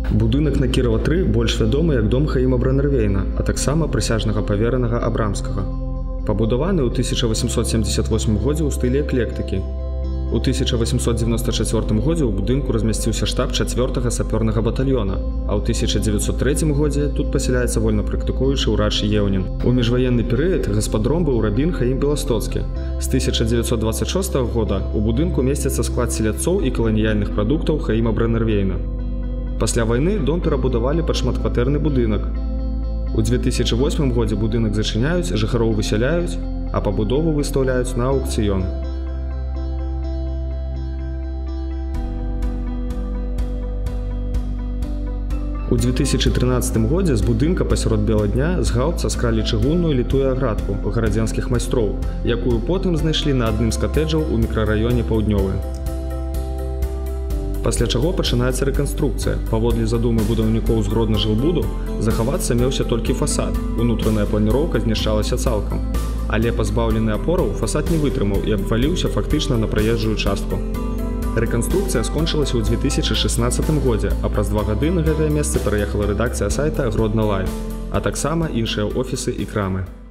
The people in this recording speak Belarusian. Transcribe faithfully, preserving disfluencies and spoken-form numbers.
Будынак на Кірава тры больш вядомы як дом Хаіма Браннервейна, а таксама прысяжнага паверанага Абрамскага. Пабудаваны ў тысяча восемьсот семьдесят восьмым годзе ў стылі эклектыкі. У тысяча восемьсот девяносто четвёртым годзе ў будынку размясціўся штаб чацвёртага сапёрнага батальёна, а ў тысяча девятьсот трэцім годзе тут пасяляецца вольна практыкуючы ўрач Еўнін. У міжваенны перыяд гаспадром быў рабін Хаім Беластоцкі. З тысяча девятьсот двадцать шостага года ў будынку месціцца склад селядцоў і каланіяльных прадуктаў Хаіма Браннервейна. Пасля вайны дом перабудавалі пад шматкватэрны будынак. У две тысячи восьмым годзе будынак зачыняюць, жыхароў высяляюць, а пабудову выстаўляюць на аўкцыён. У две тысячи тринадцатым годзе з будынка пасярод бела дня з гаўбца скралі чыгунную літую аградку гарадзенскіх майстроў, якую потым знайшлі на адным з катэджаў у мікрараёне Паўднёвы. Пасля чаго пачынаецца рэканструкцыя. Паводле задумы будаўнікоў з Гродна-Жылбуду захавацца меўся толькі фасад, унутраная планіроўка знішчалася цалкам. Але пазбаўлены апораў фасад не вытрымаў і абваліўся фактычна на праезджую частку. Рэканструкцыя скончылася ў две тысячи шестнадцатым годзе, а праз два гады на гэтае месца пераехала рэдакцыя сайта Гродна Лайв, а таксама іншыя офісы і крамы.